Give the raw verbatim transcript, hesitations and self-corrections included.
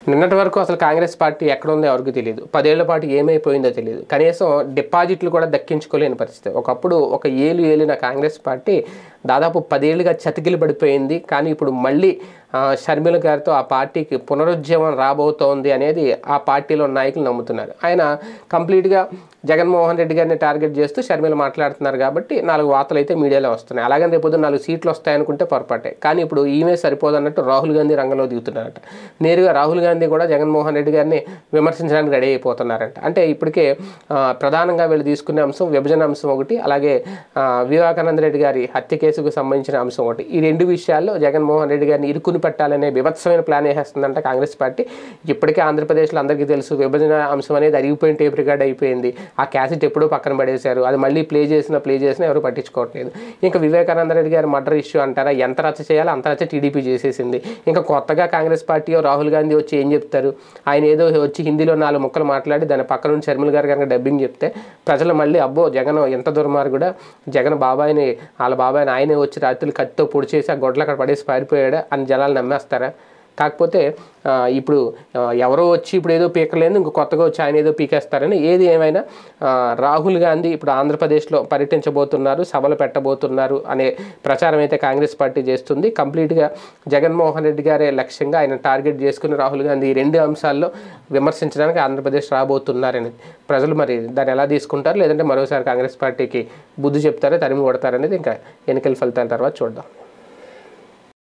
నిన్నటి వరకు అసలు కాంగ్రెస్ పార్టీ ఎక్కడ ఉందో ఎవరికి తెలియదు. పదేళ్ల పాటు ఏమైపోయిందో తెలియదు. కనీసం డిపాజిట్లు కూడా దక్కించుకోలేని పరిస్థితి. ఒకప్పుడు ఒక ఏలు ఏలిన కాంగ్రెస్ పార్టీ దాదాపు పదేళ్లుగా చతికిలు పడిపోయింది. కానీ ఇప్పుడు మళ్ళీ షర్మిల గారితో ఆ పార్టీకి పునరుజ్జీవం రాబోతోంది అనేది ఆ పార్టీలో నాయకులు నమ్ముతున్నారు. ఆయన కంప్లీట్గా జగన్మోహన్ రెడ్డి గారిని టార్గెట్ చేస్తూ షర్మిల మాట్లాడుతున్నారు కాబట్టి నాలుగు వార్తలు అయితే మీడియాలో వస్తున్నాయి. అలాగని రేపు నాలుగు సీట్లు వస్తాయనుకుంటే పొరపాటే. కానీ ఇప్పుడు ఈమె సరిపోదన్నట్టు రాహుల్ గాంధీ రంగంలో దిగుతున్నారట. నేరుగా రాహుల్ గాంధీ కూడా జగన్మోహన్ రెడ్డి గారిని విమర్శించడానికి రెడీ అయిపోతున్నారంట. అంటే ఇప్పటికే ప్రధానంగా వీళ్ళు తీసుకునే అంశం విభజన అంశం ఒకటి, అలాగే వివేకానంద రెడ్డి గారి హత్య కేసుకు సంబంధించిన అంశం ఒకటి. ఈ రెండు విషయాల్లో జగన్మోహన్ రెడ్డి గారిని ఇరుకుని పెట్టాలనే వివత్సమైన ప్లాన్ వేసేస్తుందంట కాంగ్రెస్ పార్టీ. ఇప్పటికే ఆంధ్రప్రదేశ్లో అందరికీ తెలుసు విభజన అంశం అనేది అరిగిపోయిన టేప్ రికార్డ్ అయిపోయింది. ఆ క్యాసెట్ ఎప్పుడూ పక్కన పడేశారు. అది మళ్ళీ ప్లే చేసినా ప్లే చేసినా ఎవరు పట్టించుకోవట్లేదు. ఇంకా వివేకానంద రెడ్డి గారి మర్డర్ ఇష్యూ అంటారా, ఎంత రచ్చ చేయాలో అంత రచ్చ టీడీపీ చేసేసింది. ఇంకా కొత్తగా కాంగ్రెస్ పార్టీ రాహుల్ గాంధీ వచ్చి ఏం చెప్తారు? ఆయన ఏదో వచ్చి హిందీలో నాలుగు ముక్కలు మాట్లాడి దాని పక్క నుంచి షర్మిల గారు కనుక డబ్బింగ్ చెప్తే ప్రజలు మళ్ళీ అబ్బో జగన్ ఎంత దుర్మార్గుడా, జగన్ బాబాయిని వాళ్ళ బాబాయిని ఆయనే వచ్చి రాత్రులు కత్తితో పొడి చేసి ఆ గొడ్లు అక్కడ పడేసి పారిపోయాడా అని జనాలు నమ్మేస్తారా? కాకపోతే ఇప్పుడు ఎవరో వచ్చి ఇప్పుడు ఏదో పీకలేదు, ఇంకో కొత్తగా వచ్చి ఆయన ఏదో పీకేస్తారని. ఏది ఏమైనా రాహుల్ గాంధీ ఇప్పుడు ఆంధ్రప్రదేశ్లో పర్యటించబోతున్నారు, సభలు పెట్టబోతున్నారు అనే ప్రచారం అయితే కాంగ్రెస్ పార్టీ చేస్తుంది. కంప్లీట్గా జగన్మోహన్ రెడ్డి గారే లక్ష్యంగా ఆయన టార్గెట్ చేసుకుని రాహుల్ గాంధీ ఈ రెండు అంశాల్లో విమర్శించడానికి ఆంధ్రప్రదేశ్ రాబోతున్నారని ప్రజలు మరి దాన్ని ఎలా తీసుకుంటారు, లేదంటే మరోసారి కాంగ్రెస్ పార్టీకి బుద్ధి చెప్తారో తరిమి కొడతారనేది ఇంకా ఎన్నికల ఫలితాల తర్వాత చూద్దాం.